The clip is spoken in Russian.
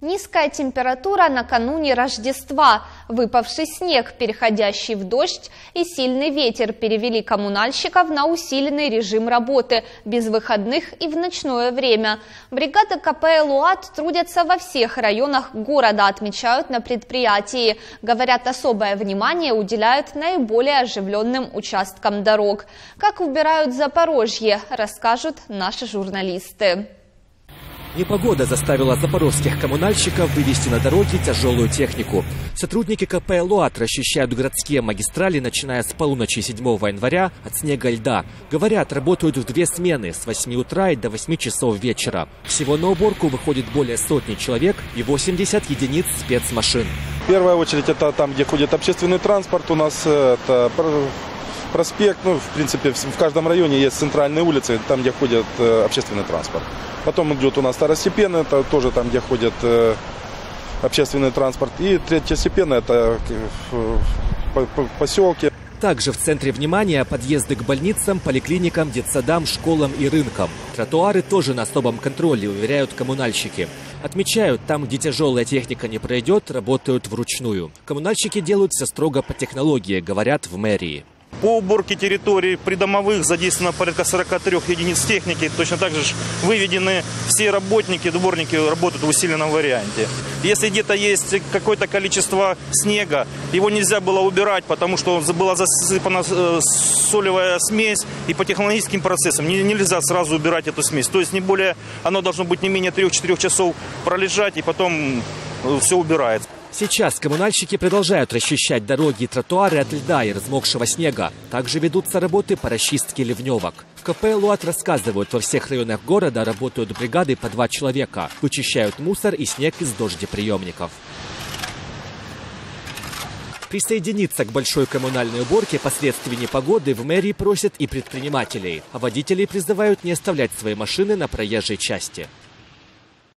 Низкая температура накануне Рождества, выпавший снег, переходящий в дождь, и сильный ветер перевели коммунальщиков на усиленный режим работы, без выходных и в ночное время. Бригады КП «Элуат» трудятся во всех районах города, отмечают на предприятии. Говорят, особое внимание уделяют наиболее оживленным участкам дорог. Как убирают Запорожье, расскажут наши журналисты. Непогода заставила запорожских коммунальщиков вывести на дороги тяжелую технику. Сотрудники КП «Элуат» расчищают городские магистрали, начиная с полуночи 7 января от снега и льда. Говорят, работают в 2 смены с 8 утра и до 8 часов вечера. Всего на уборку выходит более сотни человек и 80 единиц спецмашин. В первую очередь это там, где ходит общественный транспорт. У нас это проспект, в принципе, в каждом районе есть центральные улицы, там, где ходит общественный транспорт. Потом идет у нас второстепенный, это тоже там, где ходит общественный транспорт. И третьестепенный, это в поселке. Также в центре внимания подъезды к больницам, поликлиникам, детсадам, школам и рынкам. Тротуары тоже на особом контроле, уверяют коммунальщики. Отмечают, там, где тяжелая техника не пройдет, работают вручную. Коммунальщики делают все строго по технологии, говорят в мэрии. По уборке территорий придомовых задействовано порядка 43 единиц техники. Точно так же выведены все работники, дворники работают в усиленном варианте. Если где-то есть какое-то количество снега, его нельзя было убирать, потому что была засыпана солевая смесь. И по технологическим процессам нельзя сразу убирать эту смесь. То есть оно должно быть не менее 3-4 часов пролежать, и потом все убирается. Сейчас коммунальщики продолжают расчищать дороги и тротуары от льда и размокшего снега. Также ведутся работы по расчистке ливневок. В КП «Элуат» рассказывают, во всех районах города работают бригады по 2 человека. Вычищают мусор и снег из дождеприемников. Присоединиться к большой коммунальной уборке последствий непогоды в мэрии просят и предпринимателей. А водителей призывают не оставлять свои машины на проезжей части.